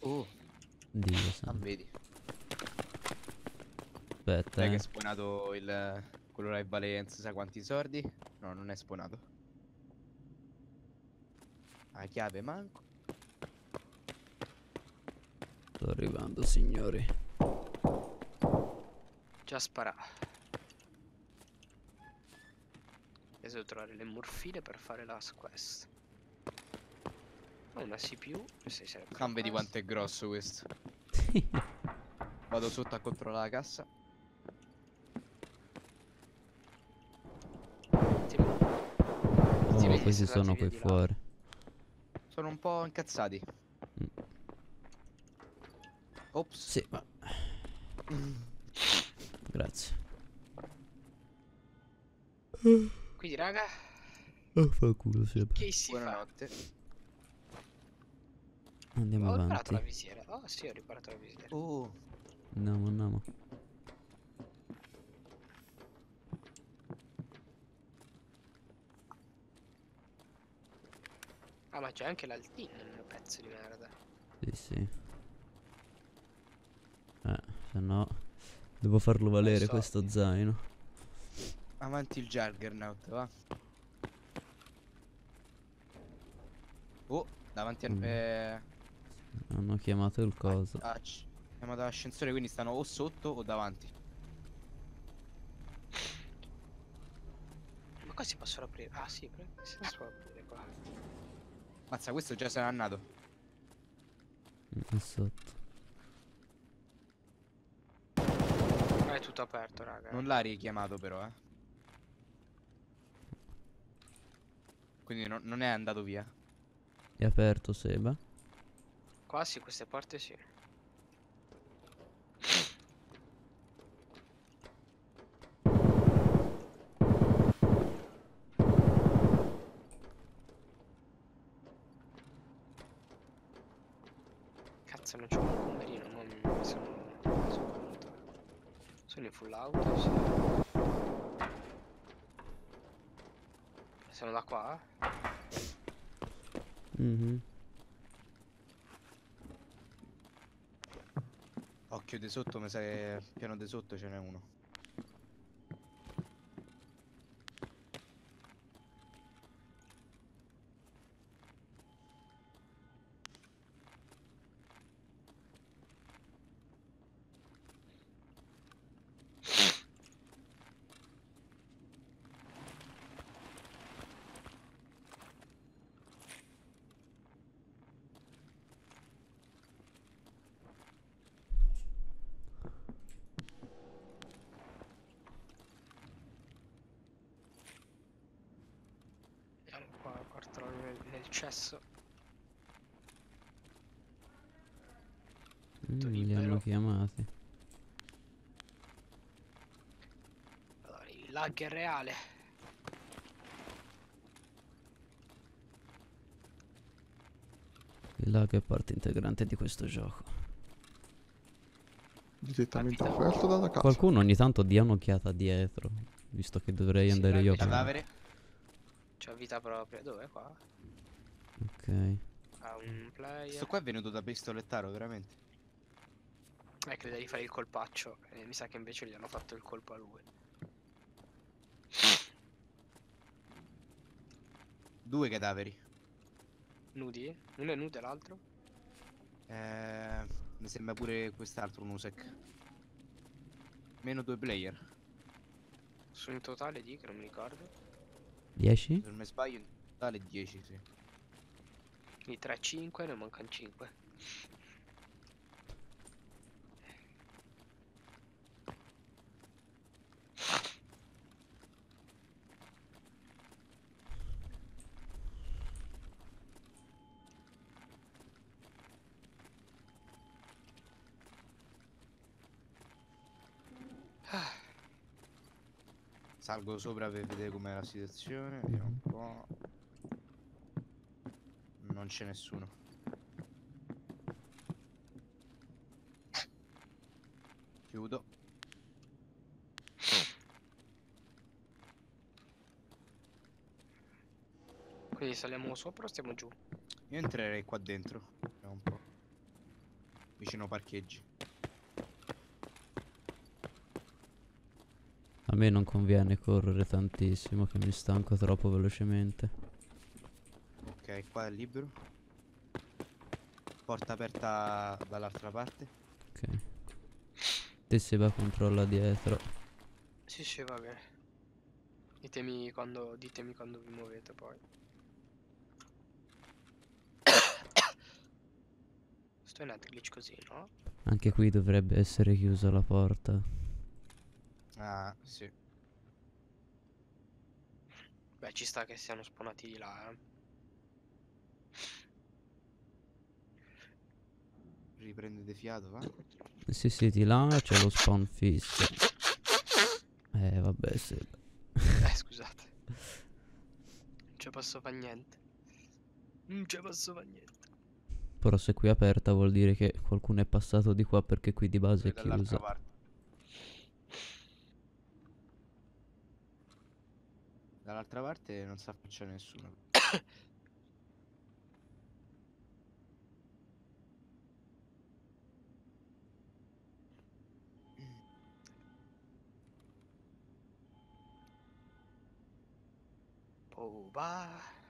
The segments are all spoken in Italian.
Oh, Dio ah, santo. vedi. Aspetta, Dai che è spawnato quello là che vale non si sa quanti soldi. No, non è spawnato. La chiave manco. sto arrivando, signori. Già spara. Adesso devo trovare le morfine per fare la quest. Ho una CPU. Questa sarebbe Non vedi quest. quanto è grosso questo. Vado sotto a controllare la cassa. Ti Oh, vedi questi se andati sono via qui di là. fuori. Sono un po' incazzati. Ops. Sì, ma... Grazie. Quindi raga, Oh, fa culo, sì. che si fa? Buonanotte. Andiamo Ho riparato la avanti. visiera. Oh sì, ho riparato la visiera. Oh, Andiamo, andiamo. Ah, ma c'è anche l'altino nel pezzo di merda. Sì, sì. Se no... Devo farlo valere so. questo zaino. Avanti il Juggernaut, va. Oh, davanti a... Hanno chiamato il coso. chiamato l'ascensore, quindi stanno o sotto o davanti. Ma qua si possono aprire? Ah sì, si può aprire qua. Mazza, questo già se n'è andato. È sotto. È tutto aperto, raga. Non l'ha richiamato però, eh. Quindi non è andato via. È aperto, Seba? Qua sì, queste porte sì. Cazzo, non c'ho un comerino, ma sono venuto. Sono in full auto, sì. Sono da qua? Mhm. Occhio di sotto, mi sa che piano di sotto ce n'è uno. Andiamo qua, portalo nel cesso. Tutto Li libero. hanno chiamati. Allora, il lag è reale. Il lag è parte integrante di questo gioco. Direttamente Capita. offerto dalla casa. Qualcuno ogni tanto dia un'occhiata dietro. Visto che dovrei Sì, andare là io invece prima. Cadavere. c'ho vita propria. Dov'è qua? Ok. Ha un player. Questo qua è venuto da pistolettaro, veramente. Crede di fare il colpaccio. E mi sa che invece gli hanno fatto il colpo a lui. Due cadaveri. Nudi? Uno è nudo e l'altro? Mi sembra pure quest'altro un Usek. Meno due player. Sono in totale di che non mi ricordo. 10? Se non mi sbaglio in totale 10, sì. Quindi 3, 5, ne mancano 5. Salgo sopra per vedere com'è la situazione. Vediamo un po'. Non c'è nessuno. Chiudo. Quindi saliamo sopra o stiamo giù? Io entrerei qua dentro. Vediamo un po'. vicino parcheggi. A me non conviene correre tantissimo, che mi stanco troppo velocemente. Ok, qua è libero. Porta aperta dall'altra parte. Ok. Te se va controlla dietro. Sì, va bene. Ditemi quando vi muovete poi. Sto in glitch così, no? Anche qui dovrebbe essere chiusa la porta. Ah, sì. Beh, ci sta che siano spawnati di là, eh. Riprendete fiato, va? Sì, sì, di là c'è lo spawn fisso. Vabbè, se... Scusate. Non ci posso fare niente. Non ci posso fare niente. Però se qui è aperta vuol dire che qualcuno è passato di qua, perché qui di base è Dall'altra chiusa. parte. Dall'altra parte non sa c'è nessuno. Oh, va.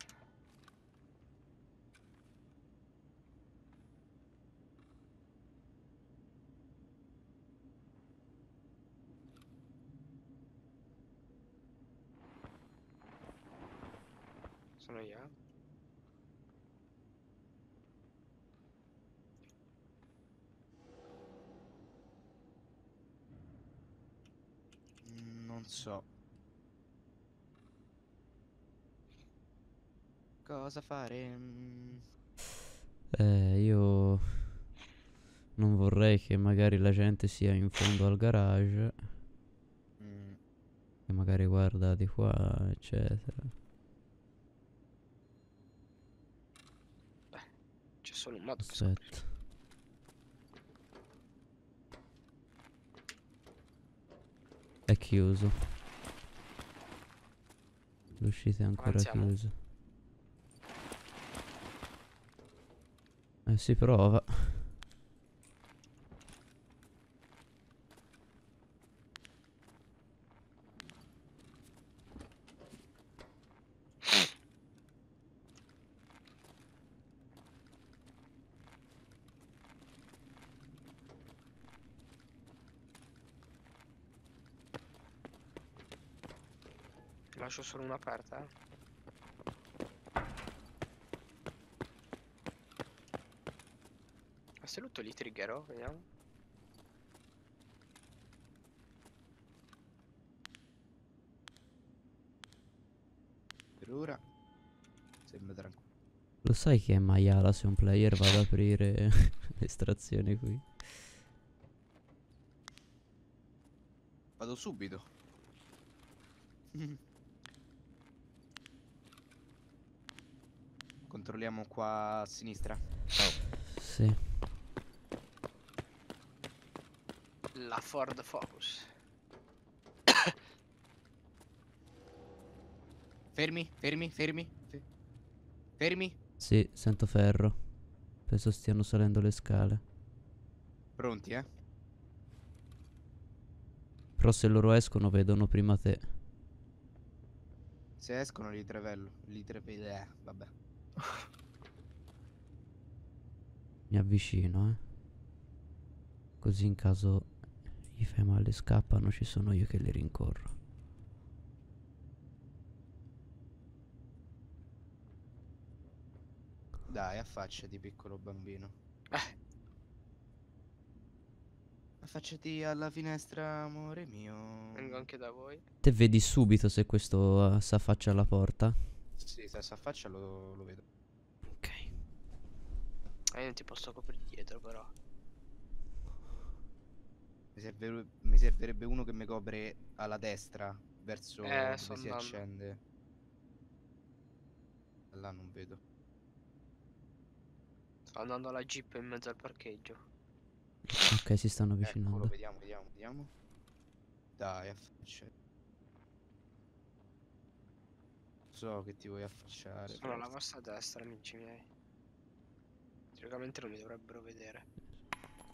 Sono io. Non so. Cosa fare? Io non vorrei che magari la gente sia in fondo al garage, Mm, che magari guarda di qua, eccetera. C'è solo un modo per Aspetta. scoprirlo. È chiuso. L'uscita è ancora Avanziamo. chiusa. Si prova. Lascio solo una aperta, eh. A sto lutto li triggerò, vediamo. per ora sembra tranquillo. Lo sai che è maiala se un player va ad aprire l'estrazione qui? Vado subito. Controlliamo qua a sinistra. Sì. La Ford Focus. Fermi, fermi, fermi. Fermi. Sì, sento ferro. Penso stiano salendo le scale. Pronti, eh? Però se loro escono vedono prima te. Se escono li trevello. Vabbè. Mi avvicino, eh. Così in caso gli fai male e scappano, ci sono io che li rincorro. Dai, affacciati, piccolo bambino. Affacciati alla finestra, amore mio. Vengo anche da voi. Te vedi subito se questo s'affaccia alla porta? Sì, se si affaccia lo vedo. Ok. Io non ti posso coprire dietro, però. Mi servirebbe uno che mi copre alla destra, verso dove Sto si andando. accende. Là non vedo. Sto andando alla jeep in mezzo al parcheggio. Ok, si stanno Eccolo, avvicinando. vediamo. Dai, affacciati. So che ti vuoi affacciare. Sono alla vostra destra, amici miei. Teoricamente non mi dovrebbero vedere.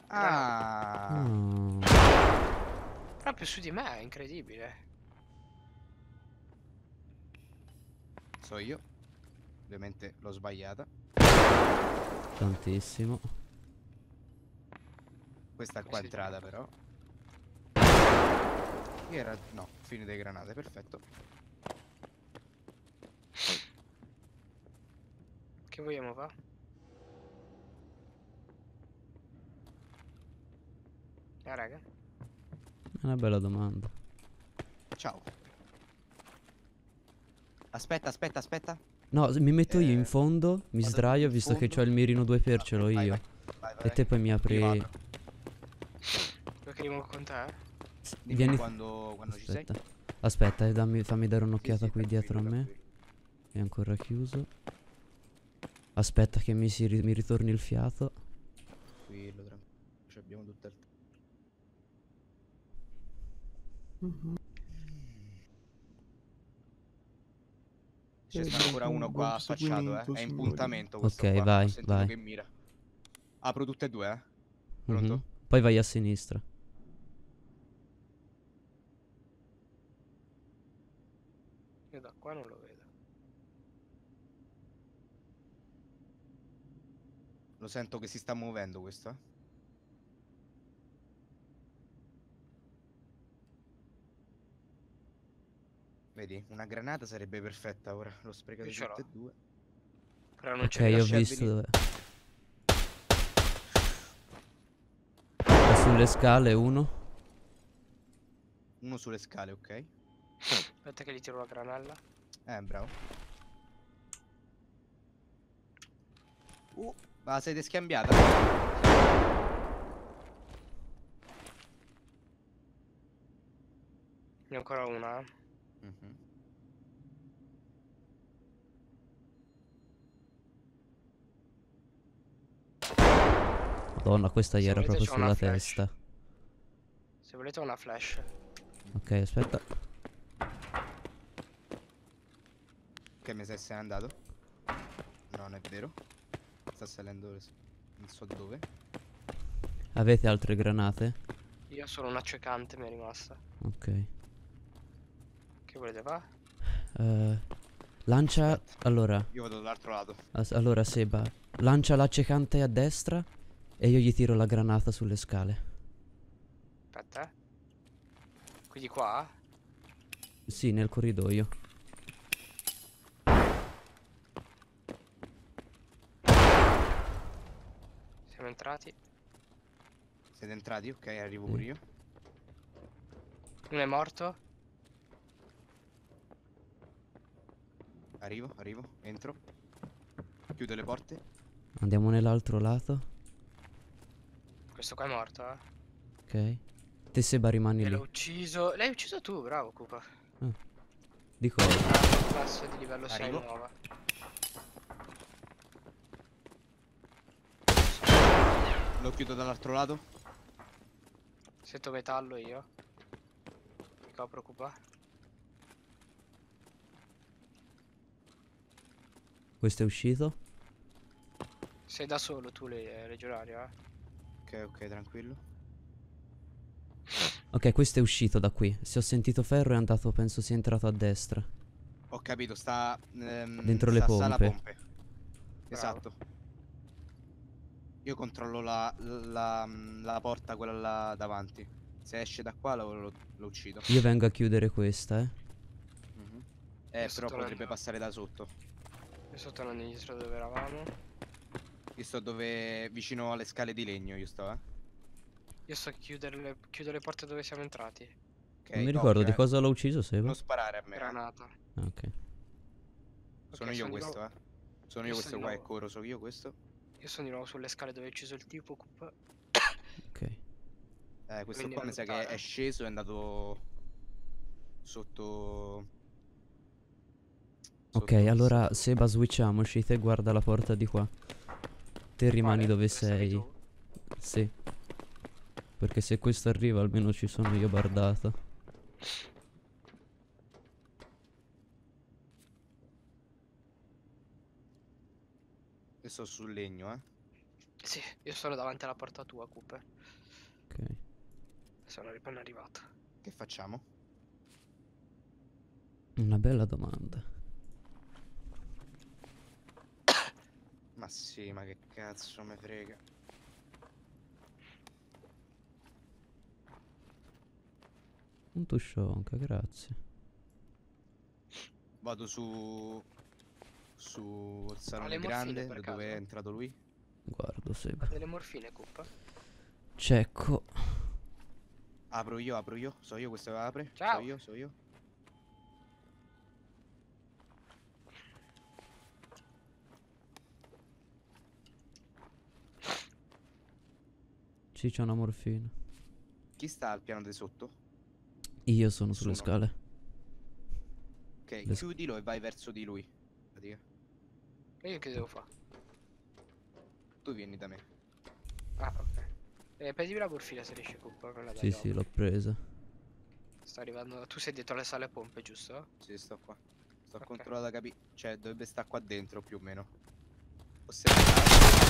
Ah, Proprio su di me, è incredibile. so io. Ovviamente l'ho sbagliata. Tantissimo. Questa qua è Questi entrata però. Era... no, fine delle granate, perfetto. Che vogliamo fare? Raga. È una bella domanda. Ciao. Aspetta, aspetta, aspetta. No, mi metto io in fondo, mi vado sdraio, in visto che fondo. c'ho il mirino 2x, ce l'ho Vai, io. vai, E te poi mi Io apri... vado. Vuoi che rimango con te? Dimmi Vieni... quando ci sei. Aspetta. Aspetta, fammi dare Sì, un'occhiata sì, qui dietro a me. tranquillo. È ancora chiuso. Aspetta che mi ritorni il fiato. Tranquillo, tranquillo. Ci abbiamo tutto il tempo. C'è sta ancora uno qua affacciato, eh. È in puntamento questo Ok, qua. Ho vai, sentito vai. che mira. Apro tutte e due, eh. Mhm. Pronto? Poi vai a sinistra. Io da qua non lo vedo. Lo sento che si sta muovendo questo, eh. Vedi, una granata sarebbe perfetta ora. L'ho sprecate Io ce tutte l'ho. e due. Però non Ok, ci ho riesco. Lascia visto venire. dove... È sulle scale uno. Uno sulle scale, ok. Aspetta che gli tiro la granella. Bravo. Ma siete scambiata? Ne ho ancora una, eh. Mhm. Madonna, questa gli Se era volete proprio c'ho una sulla flash. testa. Se volete ho una flash. Ok, aspetta. Che mi sei andato? No, non è vero. Sta salendo non so dove. Avete altre granate? Io ho solo una accecante mi è rimasta. Ok. Che volete fare? Lancia... Aspetta, Allora... io vado dall'altro lato. Allora, Seba, lancia l'accecante a destra e io gli tiro la granata sulle scale. Aspetta, eh. Quindi qua? Sì, nel corridoio. Siamo entrati. Siete entrati? Ok, arrivo Sì. pure io. Uno è morto. Arrivo, entro. Chiudo le porte. Andiamo nell'altro lato. Questo qua è morto, eh. Ok. Te, Seba, rimani E lì. l'ho ucciso. L'hai ucciso tu, bravo Cooper. Di cosa? Classe di livello 6 Arrivo. nuova. Lo chiudo dall'altro lato. Sento metallo io. Mi copro Cooper. Questo è uscito. Sei da solo tu, legionario, eh. Ok, tranquillo. Ok, questo è uscito da qui. Se ho sentito ferro è andato, penso sia entrato a destra. Ho capito, sta Dentro le sta sala pompe. pompe. Esatto. Io controllo la porta, quella là davanti. Se esce da qua lo uccido. Io vengo a chiudere questa, Mhm. Io sto Però potrebbe tornando. passare da sotto. Io sto tornando indietro dove eravamo. Io sto vicino alle scale di legno, io sto, eh. Io sto a chiudo le porte dove siamo entrati. Ok, Non mi ricordo di cosa l'ho ucciso, Seba. non sparare a me, Granata. Ah, ok. Sono Ok, io sono di questo, nuovo. Sono Io io sto questo di qua e nuovo. corro, so io questo. Io sono di nuovo sulle scale dove ho ucciso il tipo, Coop. Ok. Questo Quindi qua a mi sa che è lottare. sceso e è andato sotto... Ok, sotto chissà allora dove. Seba, switchiamoci. Te guarda la porta di qua. Te rimani Quale? dove Dove stavi sei. tu? Sì. Perché se questo arriva almeno ci sono io bardato. Io sto sul legno, eh. Sì, io sono davanti alla porta tua, Cooper. Ok. Sono appena arrivato. Che facciamo? Una bella domanda. Ma sì, ma che cazzo me frega. Un tuscionca, grazie. Vado su il Ha salone le morfine grande, per da dove è caso? entrato lui. Guardo se... Ha delle morfine, Cooper? Cecco. Apro io. So io, questo apre. Ciao. So io. Sì, c'è una morfina. Chi sta al piano di sotto? Io sono sulle Nessuno. scale. Ok, Le- chiudilo e vai verso di lui. Pratica. E io che devo fare? Tu vieni da me. Ah, ok. Pedimi la morfina se riesci, Cooper. Me la dai Sì, sì, dopo. l'ho presa. Sta arrivando. Tu sei dietro le sale pompe, giusto? Sì, sto qua. Sto Ok. controllando da capire. Cioè, dovrebbe sta qua dentro più o meno. Osservare.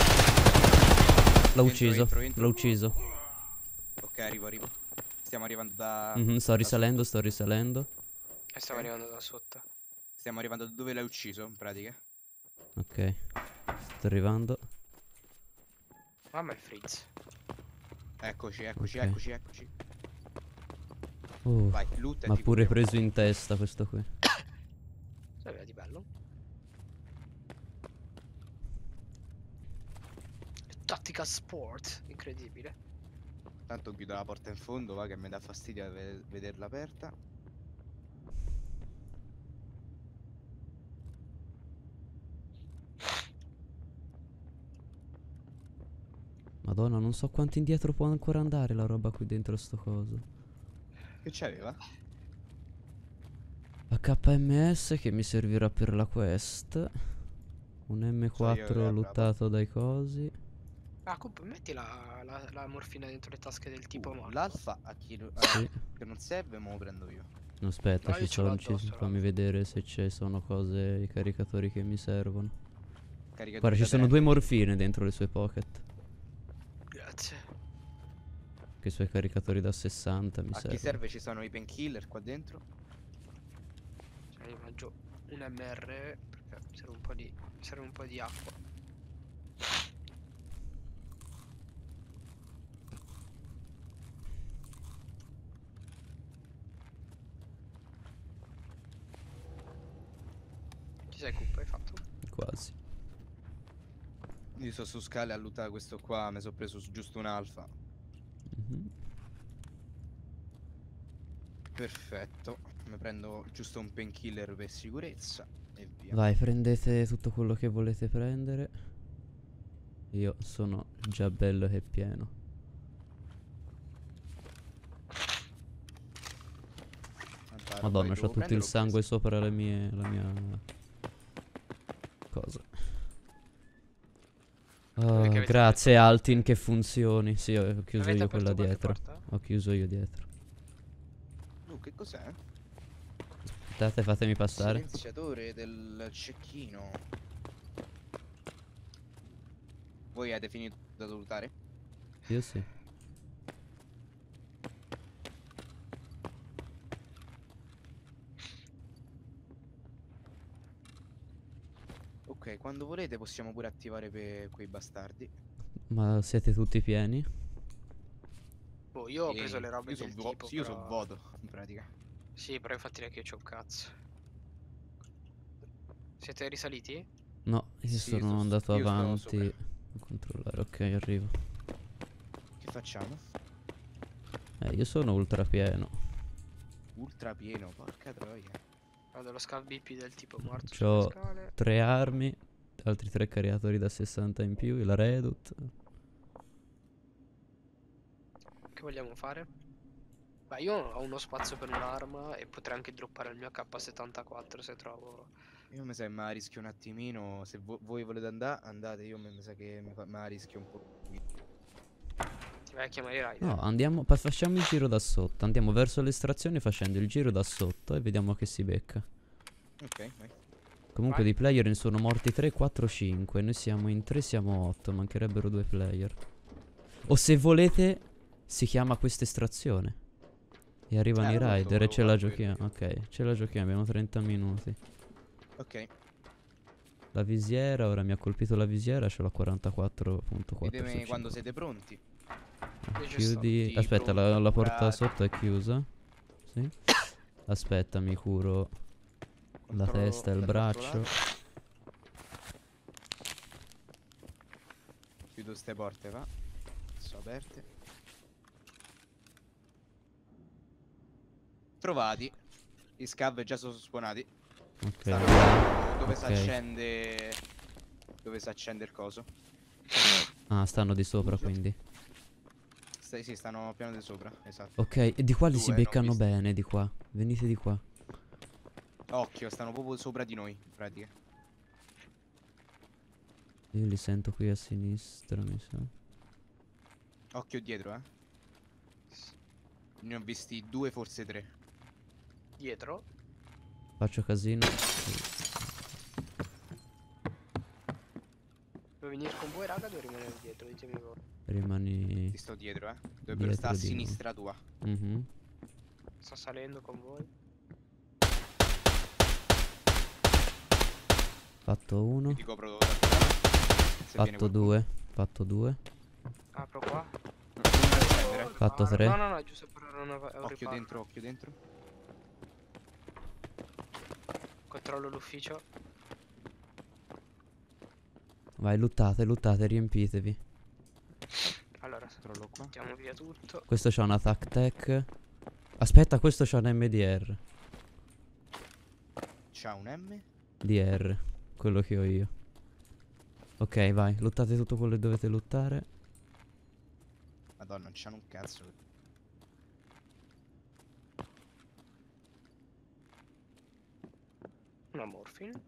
L'ho Entro, ucciso. entro. L'ho ucciso. Ok, arrivo. Stiamo arrivando da... Mhm, sto da risalendo, sotto. sto risalendo. E stavo Ok. arrivando da sotto. Stiamo arrivando da dove l'hai ucciso, in pratica. Ok. Sto arrivando. Mamma è Fritz. Eccoci. Ok. Vai, loot e Ma ti pure curiamo. preso in testa questo qui. Cosa aveva di bello? Tattica sport. Incredibile. Tanto chiudo la porta in fondo, va, che mi dà fastidio vederla aperta. Madonna, non so quanto indietro può ancora andare la roba qui dentro sto coso. Che c'aveva? La KMS che mi servirà per la quest. Un So io che M4 è bravo. lottato dai cosi. Ah, Cooper, metti la morfina dentro le tasche del tipo morto. L'alfa a chi Sì. che non serve, me lo prendo io. No, aspetta, No, io ce l'ho addosso, fammi l'alfa. vedere se ci sono cose, i caricatori che mi servono. Caricatori Guarda, ci da sono due 30. morfine dentro le sue pocket. Grazie. Che i suoi caricatori da 60 mi A chi servono. serve ci sono i painkiller qua dentro. Cioè, io mangio un MR perché serve un po' di acqua. Ci sei, Cooper? Hai fatto? Quasi. Io sto su scale a lootare questo qua, mi sono preso giusto un alfa. Mhm. Perfetto. Mi prendo giusto un painkiller per sicurezza e via. Vai, prendete tutto quello che volete prendere. Io sono già bello e pieno. Tanta roba Madonna, che c'ho dovevo tutto prendere, il l'ho sangue presa. sopra la mia cosa. Dove che avete Grazie aperto? Altin che funzioni. Sì, ho chiuso Avete io quella aperto qualche dietro. porta? Ho chiuso io dietro. Che cos'è? Aspettate, fatemi passare. Silenziatore del cecchino. Voi avete finito da lootare? Io sì. Ok, quando volete possiamo pure attivare per quei bastardi. Ma siete tutti pieni? Boh, io ho E preso le robe io sono del tipo, io so però... voto, in pratica. Sì, però infatti neanche io c'ho un cazzo. Siete risaliti? No, io Sì, sono andato io sto avanti sopra. a controllare. Ok, arrivo. Che facciamo? Io sono ultra pieno. Ultra pieno, porca troia. Vado allo scav BP del tipo morto sulle C'ho scale. 3 armi, altri 3 caricatori da 60 in più, la Redut. Che vogliamo fare? Beh, io ho uno spazio per un'arma e potrei anche droppare il mio AK-74 se trovo... Io mi sa che me la rischio un attimino. Se voi volete andare, andate. Io mi sa che me la rischio un po'. Ti vai a chiamare i rider? No, andiamo, facciamo il giro da sotto. Andiamo verso l'estrazione facendo il giro da sotto e vediamo che si becca. Ok, vai. Comunque Vai. di player ne sono morti 3, 4, 5. Noi siamo in 3, siamo 8. Mancherebbero 2 player. O se volete, si chiama questa estrazione. E arrivano i Appunto, rider e volevo ce la fare quello giochiamo. io. Ok, ce la giochiamo. Abbiamo 30 minuti. Ok. La visiera, ora mi ha colpito la visiera. Ce l'ho 44.4 su Ditemi quando 50. siete pronti. Io ci sto. Chiudi. Tutti Aspetta, pronti, la porta curati. sotto è chiusa. Sì. Aspetta, mi curo la Controllo testa e il dall'altro braccio. lato. Chiudo ste porte, va. Sono aperte. Trovati. Gli scav già sono spawnati. Ok. Stanno dove si Ok. accende. Dove si accende il coso. Ah, stanno di sopra Uso. quindi. Sì, stanno piano di sopra. Esatto. Ok, e di qua li si Due, ne ho beccano visti. bene, di qua. Venite di qua. Occhio, stanno proprio sopra di noi, in pratica. Io li sento qui a sinistra, mi sa. Occhio dietro, eh. Ne ho visti 2, forse 3. Dietro. Faccio casino. Devo venire con voi, raga, devo rimanere dietro, ditemi voi. Rimani Ti sto dietro, eh. Dovrebbero dietro stare a di noi. sinistra tua. Mhm. Sto salendo con voi. Fatto uno. Io ti copro da quella parte. Se viene Fatto qualcuno. 2. Fatto 2. Apro qua. Non mi accendere. Fatto 3. No, no, no, è giusto per un Occhio riparo. dentro, occhio dentro. Controllo l'ufficio. Vai, luttate, luttate, riempitevi. Allora, Controllo qua. mettiamo via tutto. Questo c'ha una tac tech. Aspetta, questo c'ha un MDR. C'ha un M. DR. Quello che ho io. Ok, vai, luttate tutto quello che dovete lottare. Madonna, non c'hanno un cazzo. Una morphine.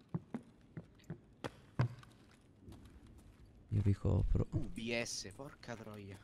Io vi copro. BS, porca troia.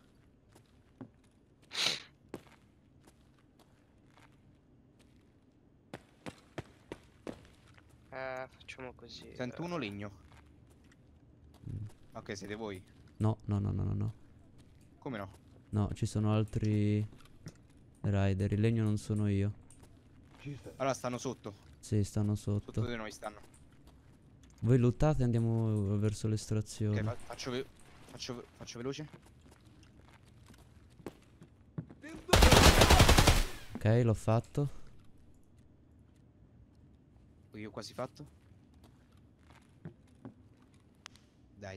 Facciamo così. Sento uno legno. Mm. Ok, siete voi. No, no, no, no, no, no. Come no? No, ci sono altri rider. Il legno non sono io. Allora stanno sotto. Sì, stanno Sotto sotto. di noi stanno. Voi luttate e andiamo verso Ok, l'estrazione. faccio veloce. Ok, l'ho fatto. Io ho quasi fatto. Dai.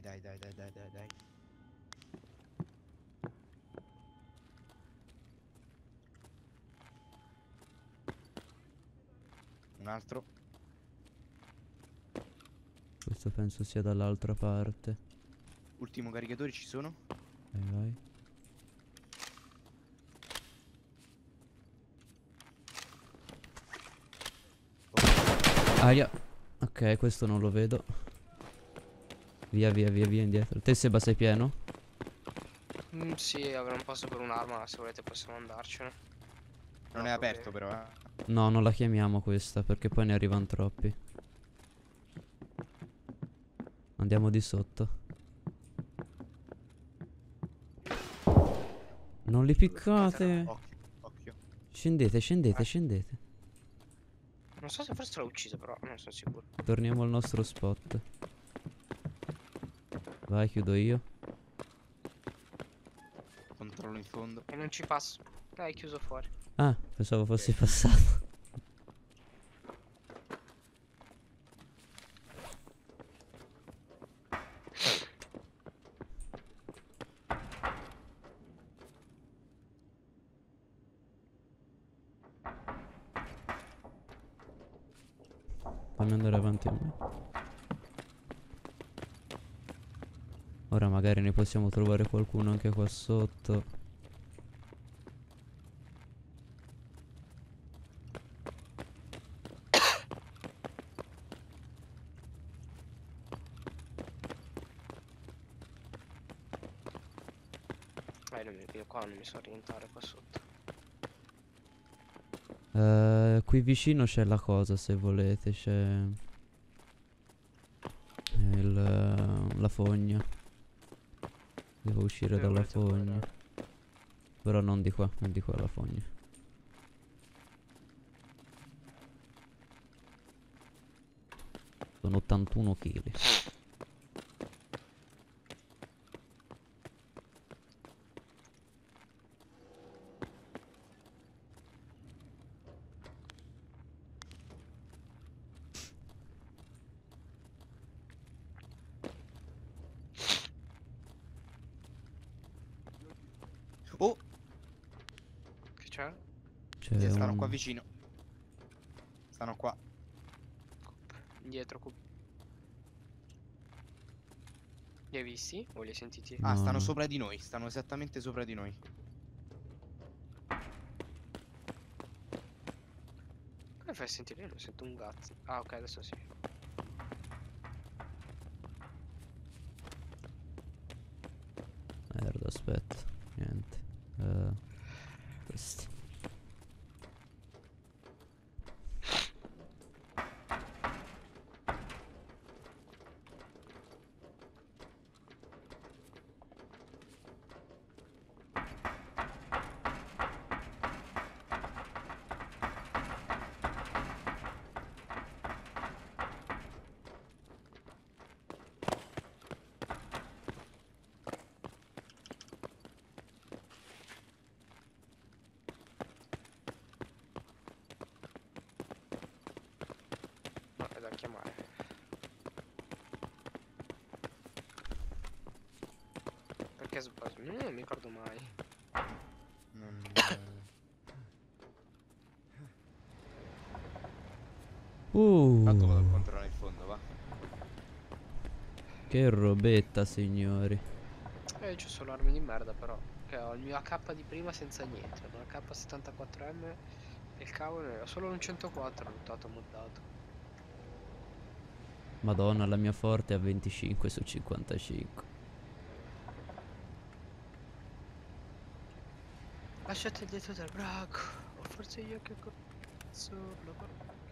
Un altro. Questo penso sia dall'altra parte. Ultimo caricatore ci sono. Vai, vai. Aia. Ok, questo non lo vedo. Via, via, via, via, indietro. Te Seba sei pieno? Sì, avrò un posto per un'arma, se volete possiamo andarcene. Non No è aperto problemi. però, eh. No, non la chiamiamo questa perché poi ne arrivano troppi. Andiamo di sotto. Non li piccate. Occhio. Scendete, scendete, scendete. Non so se forse l'ho ucciso, però non sono sicuro. Torniamo al nostro spot. Vai, chiudo io. Controllo in fondo. E non ci passo. Dai, chiuso fuori. Ah, pensavo fossi passato. Fammi andare avanti a me. Ora magari ne possiamo trovare qualcuno anche qua sotto. Io qua non mi so orientare qua sotto. Qui vicino c'è la cosa, se volete, c'è la fogna. Devo uscire Dove dalla volete andare? fogna. Però non di qua la fogna. Sono 81 kg. Oh, Che c'è? C'è stanno un... qua vicino. Stanno qua. Indietro. Li hai visti? O li hai sentiti? Ah, No, stanno no. sopra di noi. Stanno esattamente sopra di noi. Come fai a sentire? Io non sento un cazzo. Ah, ok, adesso sì. Merda, aspetta. Niente. Questi. No, è da chiamare. Perché sbaglio? Non mi ricordo mai. Non... Tanto vado a controllare in fondo, va. Che robetta, signori. C'ho solo armi di merda però. Che ho il mio AK di prima senza niente. Un AK-74M e il cavolo ho solo un 104 lottato moddato. Madonna, la mia forte è a 25 su 55. Lasciate il dietro del bracco. O forse io che cazzo lo